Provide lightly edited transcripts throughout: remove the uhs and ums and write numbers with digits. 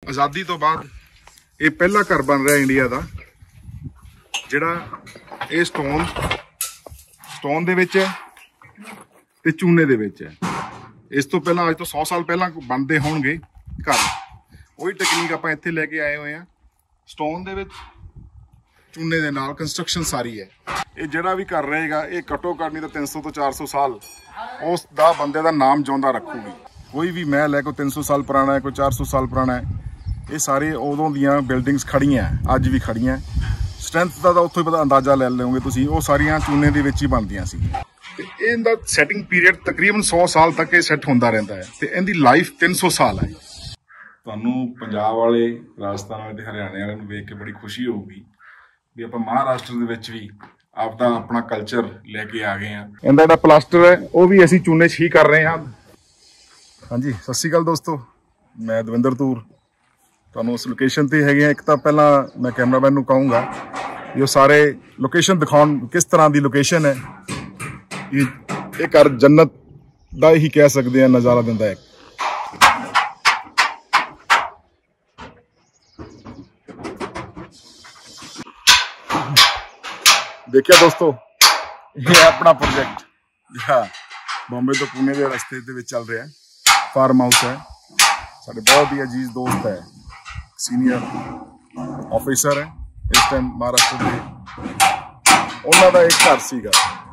आज़ादी तो बाद ये पहला घर बन रहा इंडिया का जिहड़ा ये स्टोन दे विच है ते चूने दे विच है। इस तो पहला अज तो 100 साल पहला बनते होणगे घर, वही टेक्नीक आपां इत्थे लैके आए हुए हैं। स्टोन दे विच चूने दे नाल कंस्ट्रक्शन सारी है। ये जिहड़ा भी घर रहेगा ये घट्टो घट्ट नहीं तो 300 तो 400 साल उस दा बंदे दा नाम जिउंदा रखूगी। कोई भी महल है, कोई 300 साल पुराना है, कोई 400 साल पुराना है, ये सारे उदों दियां बिल्डिंग्स खड़ियां अज भी खड़ियां। स्ट्रेंथ का तो उत्थों ही पता अंदाजा ले लोगे तुसीं, वो सारियां चूने दे विच ही बनदियां सी। ते इहदा सैटिंग पीरियड तकरीबन 100 साल तक ये सैट होंदा रहिंदा है ते इहदी लाइफ 300 साल है। तुहानूं पंजाब वाले, राजस्थान वाले ते हरियाणे वाले नूं वेख के बड़ी खुशी होगी भी आपां महाराष्ट्र दे विच भी आपदा अपना कल्चर लैके आ गए हैं। इहदा जिहड़ा प्लास्टर है वो भी असीं चूने च ही कर रहे हैं। हाँ जी, सत श्री अकाल दोस्तों, मैं दविंदर तूर तुहानूं उस लोकेशन ते हैगे। एक तो पहला मैं कैमरामैन नूं कहूँगा ये सारे लोकेशन दिखाउण किस तरह की लोकेशन है। ये घर जन्नत दा ही कह सकते हैं, नज़ारा दिंदा है। देखिए दोस्तों, ये अपना प्रोजेक्ट बॉम्बे तो पुणे के रस्ते दे विच चल रहा है। फार्म हाउस है, साडे बहुत ही अजीज दोस्त है, सीनियर ऑफिसर है इस टाइम महाराष्ट्र के। उन्हों का एक घर सीगा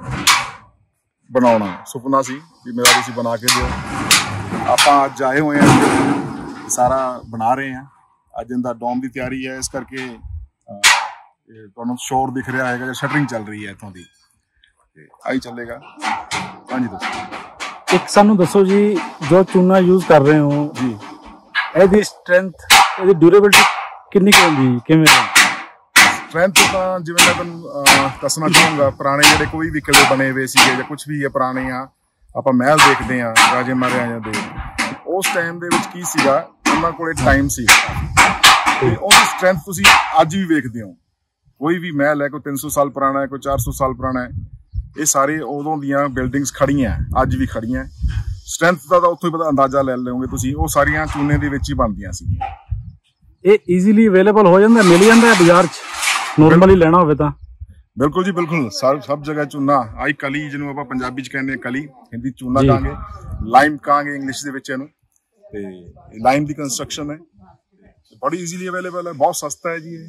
बनाना, सुपना सी भी मेरा तुसीं बना के दिओ। आपां अज आए हुए हैं, सारा बना रहे हैं। अज इनका डोम की तैयारी है, इस करके तुहानूं शोर दिख रहा है, शटरिंग चल रही है इत्थों दी, आई चलेगा। हाँ जी दोस्तों, एक सानू दसो जी, जो चूना यूज कर रहे हो जी, ਇਹਦੀ स्ट्रेंथ, ਇਹਦੀ ड्यूरेबिलिटी कितनी की होंदी, किवें स्ट्रेंथ तो जिवें मैं तुहानूं दसना चाहूँगा, पुराने जिहड़े कोई भी किले बने हुए सीगे जां कुछ भी है पुराने आपां महल देखते हैं राजे महाराजा दे, उस टाइम दे विच की सीगा, उन्हां कोले टाइम सी ते उहदी स्ट्रेंथ तुसीं अज भी वेखदे हो। कोई भी महल है, कोई 300 साल पुराना है, कोई 400 साल पुराना है, ये सारे उदों दियां बिल्डिंग्स खड़ियां अज भी खड़ियां। स्ट्रेंथ का तो उत्थों ही पता अंदाजा ले लोगे तुसीं, वो सारियां चूने दे विच ही बनदियां सी। ये ईजीली अवेलेबल हो जाता, मिल जाता है बाजार च, नॉर्मली लेना होवे तां? बिल्कुल जी बिल्कुल, सब जगह चूना आई कली, जिन्होंने आपां पंजाबी च कहने कली, हिंदी चूना कहांगे, लाइम कहांगे इंग्लिश दे विच इहनूं। ते लाइम दी कंस्ट्रक्शन है, बड़ी ईजीली अवेलेबल है, बहुत सस्ता है जी।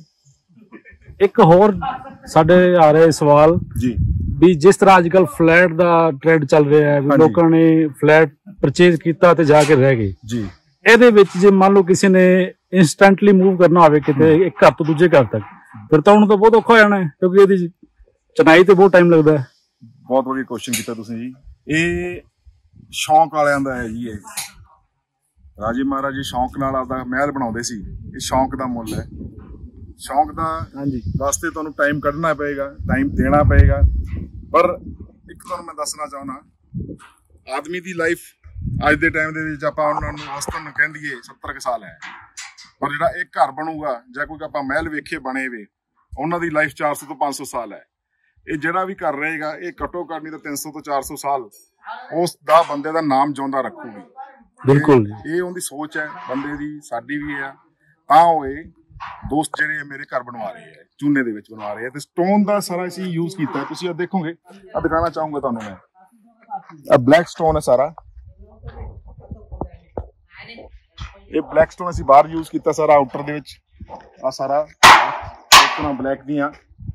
एक होर साडे आ रहे सवाल जी भी, जिस तरह अजकल फ्लैट का ट्रेंड चल रहा है, हाँ लोगों ने फ्लैट परचेज किया ते जाके रह गए जी, ਇਹਦੇ ਵਿੱਚ ਜੇ ਮੰਨ ਲਓ ਕਿਸੇ ਨੇ ਇੰਸਟੈਂਟਲੀ ਮੂਵ ਕਰਨਾ ਹੋਵੇ ਕਿਤੇ ਇੱਕ ਘਰ ਤੋਂ ਦੂਜੇ ਘਰ ਤੱਕ, ਫਿਰ ਤਾਂ ਉਹਨੂੰ ਤਾਂ ਬਹੁਤ ਔਖਾ ਹੋ ਜਾਣਾ ਹੈ, ਕਿਉਂਕਿ ਇਹਦੀ ਚਨਾਈ ਤੇ ਬਹੁਤ ਟਾਈਮ ਲੱਗਦਾ ਹੈ। ਬਹੁਤ ਵਧੀਆ ਕੁਐਸਚਨ ਕੀਤਾ ਤੁਸੀਂ ਜੀ। ਇਹ ਸ਼ੌਂਕ ਵਾਲਿਆਂ ਦਾ ਹੈ ਜੀ। ਇਹ ਰਾਜੇ ਮਹਾਰਾਜੇ ਸ਼ੌਂਕ ਨਾਲ ਆਪਦਾ ਮਹਿਲ ਬਣਾਉਂਦੇ ਸੀ। ਇਹ ਸ਼ੌਂਕ ਦਾ ਮੁੱਲ ਹੈ। ਸ਼ੌਂਕ ਦਾ ਵਾਸਤੇ ਤੁਹਾਨੂੰ ਟਾਈਮ ਕੱਢਣਾ ਪਏਗਾ, ਟਾਈਮ ਦੇਣਾ ਪਏਗਾ। ਪਰ ਇੱਕ ਤੁਹਾਨੂੰ ਮੈਂ ਦੱਸਣਾ ਚਾਹੁੰਦਾ, ਆਦਮੀ ਦੀ ਲਾਈਫ ਅੱਜ ਦੇ ਟਾਈਮ ਦੇ ਵਿੱਚ ਆਪਾਂ ਉਹਨਾਂ ਨੂੰ ਔਸਤਨ ਨੂੰ ਕਹਿੰਦੀਏ 70 ਸਾਲ ਹੈ, ਪਰ ਜਿਹੜਾ ਇੱਕ ਘਰ ਬਣੂਗਾ ਜਾਂ ਕੋਈ ਆਪਾਂ ਮਹਿਲ ਵੇਖੇ ਬਣੇ ਵੇ, ਉਹਨਾਂ ਦੀ ਲਾਈਫ 400 ਤੋਂ 500 ਸਾਲ ਹੈ। ਇਹ ਜਿਹੜਾ ਵੀ ਘਰ ਰਹੇਗਾ ਇਹ ਘੱਟੋ ਘੱਟ ਨਹੀਂ ਤਾਂ 300 ਤੋਂ 400 ਸਾਲ ਉਸ ਦਾ ਬੰਦੇ ਦਾ ਨਾਮ ਜਿਉਂਦਾ ਰੱਖੂਗੀ। ਬਿਲਕੁਲ, ਇਹ ਉਹਦੀ ਸੋਚ ਹੈ ਬੰਦੇ ਦੀ, ਸਾਡੀ ਵੀ ਹੈ। ਤਾਂ ਹੋਏ ਦੋਸਤ ਜਿਹੜੇ ਮੇਰੇ ਘਰ ਬਣਵਾ ਰਹੇ ਹੈ, ਚੂਨੇ ਦੇ ਵਿੱਚ ਬਣਵਾ ਰਹੇ ਹੈ, ਤੇ ਸਟੋਨ ਦਾ ਸਾਰਾ ਅਸੀਂ ਯੂਜ਼ ਕੀਤਾ। ਤੁਸੀਂ ਆ ਦੇਖੋਗੇ, ਆ ਦਿਖਾਣਾ ਚਾਹੂੰਗਾ ਤੁਹਾਨੂੰ ਮੈਂ। ਆ ਬਲੈਕ ਸਟੋਨ ਹੈ ਸਾਰਾ, ਇਹ ਬਲੈਕ ਸਟੋਨ ਅਸੀਂ ਬਾਹਰ ਯੂਜ਼ ਕੀਤਾ ਸਾਰਾ, ਆਊਟਰ ਦੇ ਵਿੱਚ। ਆ ਸਾਰਾ ਇਤਨਾ ਬਲੈਕ ਦੀਆਂ,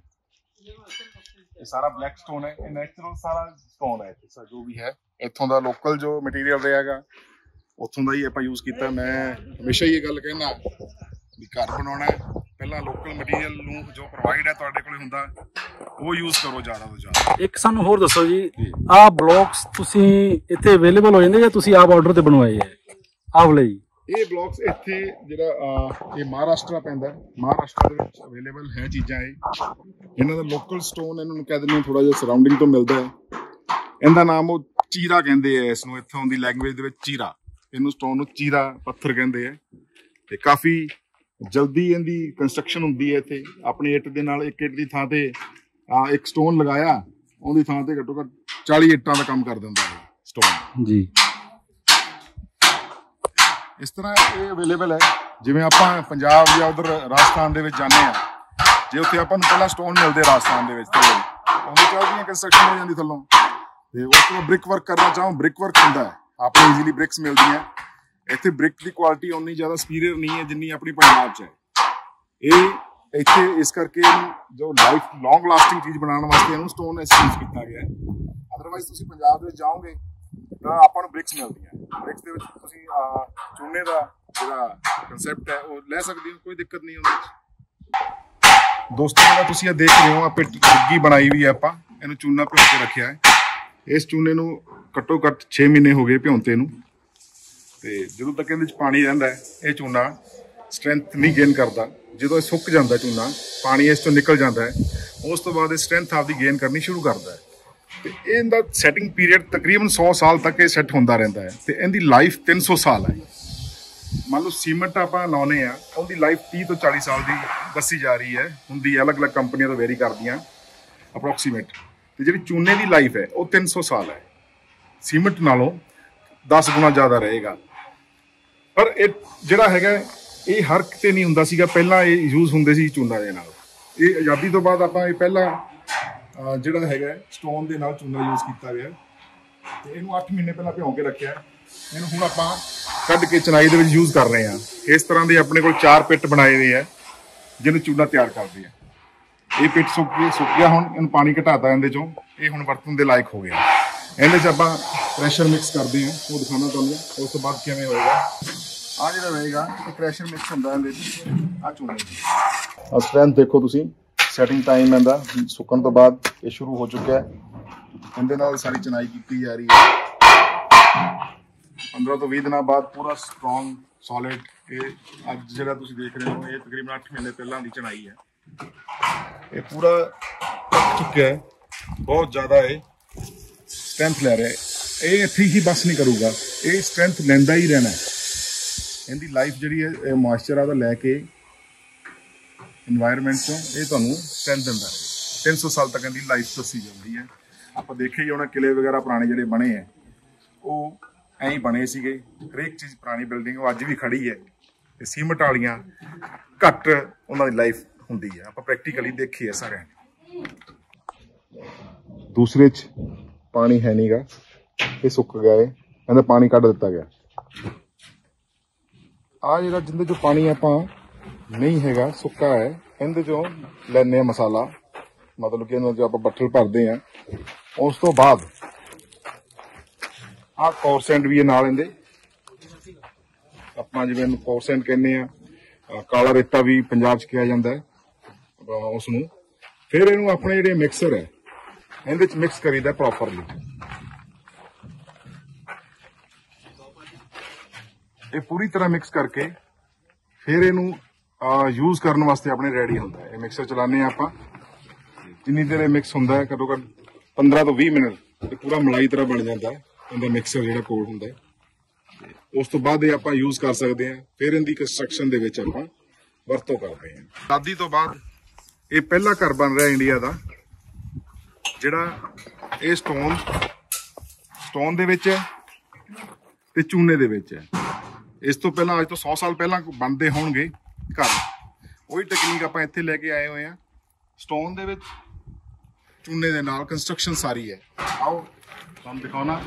ਇਹ ਸਾਰਾ ਬਲੈਕ ਸਟੋਨ ਹੈ। ਇਹ ਨੈਚੁਰਲ ਸਾਰਾ ਸਟੋਨ ਹੈ, ਜੋ ਵੀ ਹੈ ਇੱਥੋਂ ਦਾ ਲੋਕਲ ਜੋ ਮਟੀਰੀਅਲ ਰਹੇਗਾ ਉੱਥੋਂ ਦਾ ਹੀ ਆਪਾਂ ਯੂਜ਼ ਕੀਤਾ। ਮੈਂ ਹਮੇਸ਼ਾ ਹੀ ਇਹ ਗੱਲ ਕਹਿਣਾ ਵੀ ਘਰ ਬਣਾਉਣਾ ਪਹਿਲਾਂ ਲੋਕਲ ਮਟੀਰੀਅਲ ਨੂੰ ਜੋ ਪ੍ਰੋਵਾਈਡ ਹੈ ਤੁਹਾਡੇ ਕੋਲ ਹੁੰਦਾ ਉਹ ਯੂਜ਼ ਕਰੋ ਜ਼ਿਆਦਾ ਤੋਂ ਜ਼ਿਆਦਾ। ਇੱਕ ਸਾਨੂੰ ਹੋਰ ਦੱਸੋ ਜੀ, ਆਹ ਬਲੌਕਸ ਤੁਸੀਂ ਇੱਥੇ ਅਵੇਲੇਬਲ ਹੋ ਜਾਂਦੇ ਜਾਂ ਤੁਸੀਂ ਆਪ ਆਰਡਰ ਤੇ ਬਣਵਾਏ ਹੈ? ਆਹ ਵਾਲੇ ਜੀ, ਇਹ ਬਲੌਕਸ ਇੱਥੇ ਜਿਹੜਾ ਇਹ ਮਹਾਰਾਸ਼ਟਰ ਪੈਂਦਾ, ਮਹਾਰਾਸ਼ਟਰ ਦੇ ਵਿੱਚ ਅਵੇਲੇਬਲ ਹੈ ਚੀਜ਼ਾਂ। ਇਹਨਾਂ ਦਾ ਲੋਕਲ ਸਟੋਨ ਇਹਨਾਂ ਨੂੰ ਕਹਿ ਦਿੰਦੇ ਹਾਂ, ਥੋੜਾ ਜਿਹਾ ਸਰਾਊਂਡਿੰਗ ਤੋਂ ਮਿਲਦਾ ਹੈ। ਇਹਦਾ ਨਾਮ ਉਹ ਚੀਰਾ ਕਹਿੰਦੇ ਆ ਇਸ ਨੂੰ, ਇੱਥੋਂ ਦੀ ਲੈਂਗੁਏਜ ਦੇ ਵਿੱਚ ਚੀਰਾ, ਇਹਨੂੰ ਸਟੋਨ ਨੂੰ ਚੀਰਾ ਪੱਥਰ ਕਹਿੰਦੇ ਆ। ਤੇ ਕਾਫੀ ਜਲਦੀ ਇਹਦੀ ਕੰਸਟਰਕਸ਼ਨ ਹੁੰਦੀ ਹੈ ਇੱਥੇ। ਆਪਣੀ ਇੱਟ ਦੇ ਨਾਲ ਇੱਕ ਇੱਟ ਦੀ ਥਾਂ ਤੇ ਇੱਕ ਸਟੋਨ ਲਗਾਇਆ, ਉਹਦੀ ਥਾਂ ਤੇ ਘੱਟੋ ਘੱਟ 40 ਇੱਟਾਂ ਦਾ ਕੰਮ ਕਰ ਦਿੰਦਾ ਹੈ ਸਟੋਨ ਜੀ। इस तरह ये अवेलेबल है। ਜਿਵੇਂ ਆਪਾਂ ਪੰਜਾਬ ਜਾਂ ਉਧਰ ਰਾਜਸਥਾਨ ਦੇ ਵਿੱਚ ਜਾਂਦੇ ਆ, ਜੇ ਉੱਥੇ ਆਪਾਂ ਨੂੰ ਪਹਿਲਾਂ ਸਟੋਨ ਮਿਲਦੇ ਰਾਜਸਥਾਨ ਦੇ ਵਿੱਚ ਥੱਲੇ, ਉਹਦੇ ਚ ਉਹਦੀਆਂ ਕੰਸਟਰਕਸ਼ਨ ਹੋ ਜਾਂਦੀ ਥੱਲੋਂ, ਤੇ ਉਸ ਤੋਂ ਬ੍ਰਿਕ ਵਰਕ ਕਰਨਾ ਚਾਹੋ ਬ੍ਰਿਕ ਵਰਕ ਹੁੰਦਾ ਹੈ, ਆਪਾਂ ਈਜ਼ੀਲੀ ਬ੍ਰਿਕਸ ਮਿਲਦੀਆਂ। ਇੱਥੇ ਬ੍ਰਿਕ ਦੀ ਕੁਆਲਿਟੀ ਉਨੀ ਜ਼ਿਆਦਾ ਸੁਪੀਰੀਅਰ ਨਹੀਂ ਹੈ ਜਿੰਨੀ ਆਪਣੀ ਪੰਜਾਬ 'ਚ ਹੈ। ਇਹ ਇੱਥੇ ਇਸ ਕਰਕੇ ਜੋ ਲਾਈਫ ਲੌਂਗ ਲਾਸਟਿੰਗ ਚੀਜ਼ ਬਣਾਉਣ ਵਾਸਤੇ ਇਹਨੂੰ ਸਟੋਨ ਯੂਜ਼ ਕੀਤਾ ਗਿਆ ਹੈ। ਅਦਰਵਾਈਜ਼ ਤੁਸੀਂ ਪੰਜਾਬ ਦੇ ਵਿੱਚ ਜਾਓਗੇ ਤਾਂ ਆਪਾਂ ਨੂੰ ਬ੍ਰਿਕਸ ਮਿਲਦੀਆਂ। ਬ੍ਰਿਕਸ ਦੇ ਵਿੱਚ ਤੁਸੀਂ ਚੂਨੇ ਦਾ ਜਿਹੜਾ ਕਨਸੈਪਟ ਹੈ ਉਹ ਲੈ ਸਕਦੇ ਹੋ, ਕੋਈ ਦਿੱਕਤ ਨਹੀਂ ਉਹਦੇ 'ਚ। ਦੋਸਤੋ ਜਿਹੜਾ ਤੁਸੀਂ ਇਹ ਦੇਖ ਰਹੇ ਹੋ, ਆਪੇ ਡਿੱਗੀ ਬਣਾਈ ਵੀ ਹੈ, ਆਪਾਂ ਇਹਨੂੰ ਚੂਨਾ ਭਿਉਂ ਕੇ ਰੱਖਿਆ ਹੈ। ਇਸ ਚੂਨੇ ਨੂੰ ਘੱਟੋ ਘੱਟ 6 ਮਹੀਨੇ ਹੋ ਗਏ ਭਿਉਂਤੇ ਨੂੰ, ਤੇ ਜਦੋਂ ਤੱਕ ਇਹਦੇ 'ਚ ਪਾਣੀ ਰਹਿੰਦਾ ਹੈ ਇਹ ਚੂਨਾ ਸਟਰੈਂਥ ਨਹੀਂ ਗੇਨ ਕਰਦਾ। ਜਦੋਂ ਇਹ ਸੁੱਕ ਜਾਂਦਾ ਚੂਨਾ, ਪਾਣੀ ਇਸ ਤੋਂ ਨਿਕਲ ਜਾਂਦਾ ਹੈ, ਉਸ ਤੋਂ ਬਾਅਦ ਇਹ ਸਟਰੈਂਥ ਆਪਦੀ ਗੇਨ ਕਰਨੀ ਸ਼ੁਰੂ ਕਰਦਾ ਹੈ। ਤੇ ਇਹਦਾ ਸੈਟਿੰਗ ਪੀਰੀਅਡ ਤਕਰੀਬਨ 100 ਸਾਲ ਤੱਕ ਇਹ ਸੈੱਟ ਹੁੰਦਾ ਰਹਿੰਦਾ ਹੈ, ਤੇ ਇਹਦੀ ਲਾਈਫ 300 ਸਾਲ ਹੈ। ਮੰਨ ਲਓ ਸੀਮੈਂਟ ਆਪਾਂ ਲਾਉਨੇ ਆ, ਉਹਦੀ ਲਾਈਫ 30 ਤੋਂ 40 ਸਾਲ ਦੀ ਦੱਸੀ ਜਾ ਰਹੀ ਹੈ, ਹੁੰਦੀ ਹੈ, ਅਲੱਗ-ਅਲੱਗ ਕੰਪਨੀਆਂ ਤੋਂ ਵੇਰੀ ਕਰਦੀਆਂ ਅਪਰੋਕਸੀਮੇਟ। ਤੇ ਜਿਹੜੀ ਚੂਨੇ ਦੀ ਲਾਈਫ ਹੈ ਉਹ 300 ਸਾਲ ਹੈ, ਸੀਮੈਂਟ ਨਾਲੋਂ 10 ਗੁਣਾ ਜ਼ਿਆਦਾ ਰਹੇਗਾ। ਪਰ ਇਹ ਜਿਹੜਾ ਹੈਗਾ ਇਹ ਹਰ ਕਿਤੇ ਨਹੀਂ ਹੁੰਦਾ ਸੀਗਾ, ਪਹਿਲਾਂ ਇਹ ਯੂਜ਼ ਹੁੰਦੇ ਸੀ ਚੂਨਾ ਦੇ ਨਾਲ। ਇਹ ਆਜ਼ਾਦੀ ਤੋਂ ਬਾਅਦ ਆਪਾਂ ਇਹ ਪਹਿਲਾਂ ਜਿਹੜਾ ਹੈਗਾ ਸਟੋਨ ਦੇ ਨਾਲ ਚੂਨਾ ਯੂਜ਼ ਕੀਤਾ ਗਿਆ, ਤੇ ਇਹਨੂੰ 8 ਮਹੀਨੇ ਪਹਿਲਾਂ ਭਿਉਂ ਕੇ ਰੱਖਿਆ। ਇਹਨੂੰ ਹੁਣ ਆਪਾਂ ਕੱਢ ਕੇ ਚਨਾਈ ਦੇ ਵਿੱਚ ਯੂਜ਼ ਕਰ ਰਹੇ ਹਾਂ। ਇਸ ਤਰ੍ਹਾਂ ਦੇ ਆਪਣੇ ਕੋਲ 4 ਪਿੱਟ ਬਣਾਏ ਹੋਏ ਆ ਜਿਹਨੂੰ ਚੂਨਾ ਤਿਆਰ ਕਰਦੇ ਆ। ਇਹ ਪਿੱਟ ਸੁੱਕ ਗਿਆ, ਹੁਣ ਇਹਨੂੰ ਪਾਣੀ ਘਟਾਤਾ ਇਹਦੇ ਚੋਂ, ਇਹ ਹੁਣ ਵਰਤਣ ਦੇ ਲਾਇਕ ਹੋ ਗਿਆ। ਇਹਦੇ 'ਚ ਆਪਾਂ ਪ੍ਰੈਸ਼ਰ ਮਿਕਸ ਕਰਦੇ ਹਾਂ, ਉਹ ਦਿਖਾਉਣਾ ਤੁਹਾਨੂੰ। ਉਸ ਤੋਂ ਬਾਅਦ ਕਿਵੇਂ ਹੋਏਗਾ, ਆਹ ਜਿਹੜਾ ਰਹੇਗਾ ਇਹ ਪ੍ਰੈਸ਼ਰ ਮਿਕਸ ਹੁੰਦਾ ਇਹਦੇ 'ਚ। ਆਹ ਚੂਨੇ ਦੀ ਸਟਰੈਂਥ ਦੇਖੋ ਤੁਸੀਂ, ਸੈਟਿੰਗ ਟਾਈਮ ਇਹਦਾ ਸੁੱਕਣ ਤੋਂ ਬਾਅਦ ਇਹ ਸ਼ੁਰੂ ਹੋ ਚੁੱਕਿਆ ਹੈ। ਇਹਦੇ ਨਾਲ ਸਾਰੀ ਚਨਾਈ ਕੀਤੀ ਜਾ ਰਹੀ ਹੈ। 15 ਤੋਂ 20 ਦਿਨਾਂ ਬਾਅਦ ਪੂਰਾ ਸਟਰੋਂਗ ਸੋਲਿਡ ਇਹ ਅੱਜ ਜਿਹੜਾ ਤੁਸੀਂ ਦੇਖ ਰਹੇ ਹੋ, ਇਹ ਤਕਰੀਬਨ 8 ਮਹੀਨੇ ਪਹਿਲਾਂ ਦੀ ਚਨਾਈ ਹੈ। ਇਹ ਪੂਰਾ ਪੱਕ ਚੁੱਕਿਆ ਹੈ, ਬਹੁਤ ਜ਼ਿਆਦਾ ਇਹ ਸਟਰੈਂਥ ਲੈ ਰਿਹਾ ਹੈ। ਇਹ ਇੱਥੇ ਹੀ ਬਸ ਨਹੀਂ ਕਰੂਗਾ, ਇਹ ਸਟਰੈਂਥ ਲੈਂਦਾ ਹੀ ਰਹਿਣਾ। ਇਹਦੀ ਲਾਈਫ ਜਿਹੜੀ ਹੈ ਇਹ ਮੋਇਸਚਰ ਆ ਉਹਦਾ ਲੈ ਕੇ ਇਨਵਾਇਰਮੈਂਟ ਚੋਂ ਇਹ ਤੁਹਾਨੂੰ ਸਟਰੈਂਥ ਦਿੰਦਾ। 300 ਸਾਲ ਤੱਕ ਇਹਦੀ ਲਾਈਫ ਦੱਸੀ ਜਾਂਦੀ ਹੈ। ਆਪਾਂ ਦੇਖੇ ਹੀ ਹੋਣਾ ਕਿਲੇ ਵਗੈਰਾ ਪੁਰਾਣੇ ਜਿਹੜੇ ਬਣੇ ਹੈ ਉਹ ਐਂ ਹੀ ਬਣੇ ਸੀਗੇ। ਹਰੇਕ ਚੀਜ਼ ਪੁਰਾਣੀ ਬਿਲਡਿੰਗ ਉਹ ਅੱਜ ਵੀ ਖੜੀ ਹੈ, ਤੇ ਸੀਮੈਂਟ ਵਾਲੀਆਂ ਘੱਟ ਉਹਨਾਂ ਦੀ ਲਾਈਫ ਹੁੰਦੀ ਹੈ। ਆਪਾਂ ਪ੍ਰੈਕਟੀਕਲੀ ਦੇਖੀ ਹੈ ਸਾਰਿਆਂ ਨੇ। ਦੂਸਰੇ 'ਚ ਪਾਣੀ ਹੈ ਨਹੀਂਗਾ, ਇਹ ਸੁੱਕ ਗਿਆ, ਇਹਦਾ ਪਾਣੀ ਕੱਢ ਦਿੱਤਾ ਗਿਆ। ਆਹ ਜਿਹੜਾ ਜਿੰਦੇ 'ਚੋਂ ਪਾਣੀ ਆਪਾਂ ਨਹੀਂ ਹੈਗਾ, ਸੁੱਕਾ ਹੈ, ਇਹਦੇ 'ਚੋਂ ਲੈਂਦੇ ਹਾਂ ਮਸਾਲਾ, ਮਤਲਬ ਕਿ ਇਹਨਾਂ 'ਚ ਆਪਾਂ ਬੱਠਲ ਭਰਦੇ ਹਾਂ। ਉਸ ਤੋਂ ਬਾਅਦ ਆਹ ਕੋਰਸੈਂਟ ਵੀ ਹੈ ਨਾਲ ਇਹਦੇ, ਆਪਾਂ ਜਿਵੇਂ ਇਹਨੂੰ ਕੋਰਸੈਂਟ ਕਹਿੰਦੇ ਆ, ਕਾਲਾ ਰੇਤਾ ਵੀ ਪੰਜਾਬ 'ਚ ਕਿਹਾ ਜਾਂਦਾ ਹੈ ਉਸ ਨੂੰ। ਫਿਰ ਇਹਨੂੰ ਆਪਣੇ ਜਿਹੜੇ ਮਿਕਸਰ ਹੈ ਇਹਦੇ 'ਚ ਮਿਕਸ ਕਰੀਦਾ ਪ੍ਰੋਪਰਲੀ। ਇਹ ਪੂਰੀ ਤਰ੍ਹਾਂ ਮਿਕਸ ਕਰਕੇ ਫਿਰ ਇਹਨੂੰ ਯੂਜ਼ ਕਰਨ ਵਾਸਤੇ ਆਪਣੇ ਰੈਡੀ ਹੁੰਦਾ ਹੈ। ਇਹ ਮਿਕਸਰ ਚਲਾਉਂਦੇ ਹਾਂ ਆਪਾਂ, ਜਿੰਨੀ ਦੇਰ ਇਹ ਮਿਕਸ ਹੁੰਦਾ ਹੈ ਘੱਟੋ ਘੱਟ 15 ਤੋਂ 20 ਮਿੰਟ, ਇਹ ਪੂਰਾ ਮਲਾਈ ਤਰ੍ਹਾਂ ਬਣ ਜਾਂਦਾ ਹੈ ਇਹਦਾ ਮਿਕਸਰ ਜਿਹੜਾ ਕੋਲ ਹੁੰਦਾ ਹੈ। ਉਸ ਤੋਂ ਬਾਅਦ ਇਹ ਆਪਾਂ ਯੂਜ਼ ਕਰ ਸਕਦੇ ਹਾਂ। ਫਿਰ ਇਹਦੀ ਕੰਸਟਰਕਸ਼ਨ ਦੇ ਵਿੱਚ ਆਪਾਂ ਵਰਤੋਂ ਕਰਦੇ ਹਾਂ। ਆਜ਼ਾਦੀ ਤੋਂ ਬਾਅਦ ਇਹ ਪਹਿਲਾ ਘਰ ਬਣ ਰਿਹਾ ਇੰਡੀਆ ਦਾ ਜਿਹੜਾ ਇਹ ਸਟੋਨ ਦੇ ਵਿੱਚ ਹੈ ਤੇ ਚੂਨੇ ਦੇ ਵਿੱਚ ਹੈ। ਇਸ ਤੋਂ ਪਹਿਲਾਂ ਅੱਜ ਤੋਂ 100 ਸਾਲ ਪਹਿਲਾਂ ਬਣਦੇ ਹੋਣਗੇ ਘਰ, ਉਹੀ ਟੈਕਨੀਕ ਆਪਾਂ ਇੱਥੇ ਲੈ ਕੇ ਆਏ ਹੋਏ ਆ। ਸਟੋਨ ਦੇ ਵਿੱਚ ਚੂਨੇ ਦੇ ਨਾਲ ਕੰਸਟਰਕਸ਼ਨ ਸਾਰੀ ਹੈ। ਆਓ ਤੁਹਾਨੂੰ ਦਿਖਾਉਣਾ।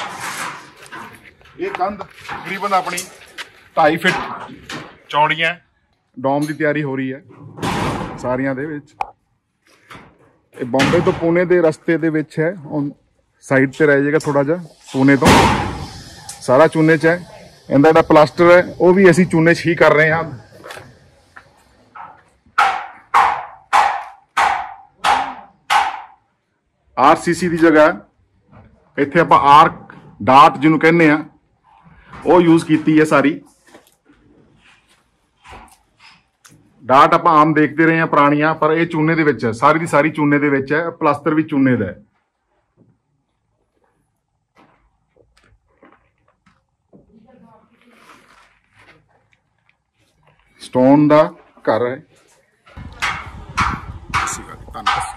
ਇਹ ਕੰਧ ਤਕਰੀਬਨ ਆਪਣੀ 2.5 ਫਿੱਟ ਚੌੜੀ ਹੈ। ਡੋਮ ਦੀ ਤਿਆਰੀ ਹੋ ਰਹੀ ਹੈ ਸਾਰੀਆਂ ਦੇ ਵਿੱਚ। ਇਹ ਬੰਬੇ ਤੋਂ ਪੁਣੇ ਦੇ ਰਸਤੇ ਦੇ ਵਿੱਚ ਹੈ, ਸਾਈਡ ਤੇ ਰਹਿ ਜਾਏਗਾ ਥੋੜਾ ਜਿਹਾ। ਪੁਣੇ ਤੋਂ ਸਾਰਾ ਚੂਨੇ 'ਚ ਹੈ। ਇਹਦਾ ਜਿਹੜਾ ਪਲਾਸਟਰ ਹੈ ਉਹ ਵੀ ਅਸੀਂ ਚੂਨੇ 'ਚ ਹੀ ਕਰ ਰਹੇ ਹਾਂ। RCC ਦੀ ਜਗ੍ਹਾ ਇੱਥੇ ਆਪਾਂ ਆਰਕ ਡਾਟ ਜਿਹਨੂੰ ਕਹਿੰਦੇ ਆ ਉਹ ਯੂਜ਼ ਕੀਤੀ ਹੈ ਸਾਰੀ। ਡਾਟ ਆਪਾਂ ਆਮ ਦੇਖਦੇ ਰਹੇ ਹਾਂ ਪੁਰਾਣੀਆਂ, ਪਰ ਇਹ ਚੂਨੇ ਦੇ ਵਿੱਚ ਹੈ, ਸਾਰੀ ਦੀ ਸਾਰੀ ਚੂਨੇ ਦੇ ਵਿੱਚ ਹੈ। ਪਲਾਸਟਰ ਵੀ ਚੂਨੇ ਦਾ ਹੈ। ਸਟੋਨ ਦਾ ਘਰ ਹੈ। ਧੰਨਵਾਦ।